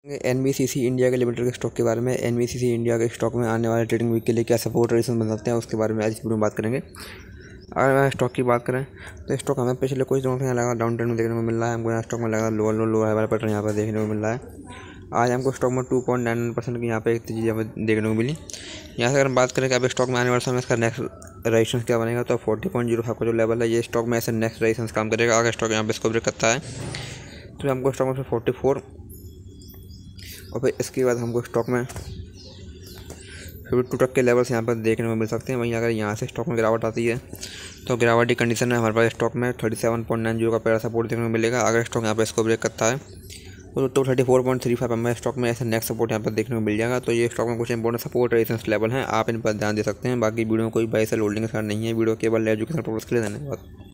NBCC India के limited के stock के बारे में। एनबीसीसी इंडिया के स्टॉक में आने वाले ट्रेडिंग वीक के लिए क्या सपोर्ट रेजिस्टेंस बन सकते हैं उसके बारे में आज इस वीडियो में बात करेंगे। अगर स्टॉक की बात करें तो स्टॉक हमें पिछले कुछ दिनों से यहाँ लगा डाउन ट्रेंड में देखने को मिल रहा है। हमको यहाँ स्टॉक में लगा लो हाई वाला पैटर्न यहाँ पर देखने को मिल रहा है। आज हमको स्टॉक में 2.99% की यहाँ पे एक चीज़ यहाँ पर देखने को मिली। यहाँ से अगर हम बात करें कि अब स्टॉक में आने वाले समय इसका नेक्स्ट रेजिस्टेंस क्या बनेगा, तो 40.05 का जो लेवल है ये स्टॉक में ऐसे नेक्स्ट रेजिस्टेंस काम करेगा। अगर स्टॉक यहाँ पे इसको ब्रेक करता है तो हमको स्टॉक में 44 और फिर इसके बाद हमको स्टॉक में 52 तक के लेवल्स यहाँ पर देखने को मिल सकते हैं। वहीं अगर यहाँ से स्टॉक में गिरावट आती है तो गिरावट की कंडीशन में हमारे पास स्टॉक में 37.90 का पहला सपोर्ट देखने को मिलेगा। अगर स्टॉक यहाँ पर इसको ब्रेक करता है तो 34.35 हमें स्टॉक में ऐसे नेक्स्ट सपोर्ट यहाँ पर देखने को मिल जाएगा। तो ये स्टॉक में कुछ इंपॉर्टेंट सपोर्ट रेजिस्टेंस लेवल हैं, आप इन पर ध्यान दे सकते हैं। बाकी वीडियो में कोई बाई सेल होल्डिंग के साथ नहीं है, वीडियो केवल एजुकेशन पर्पस के लिए। धन्यवाद।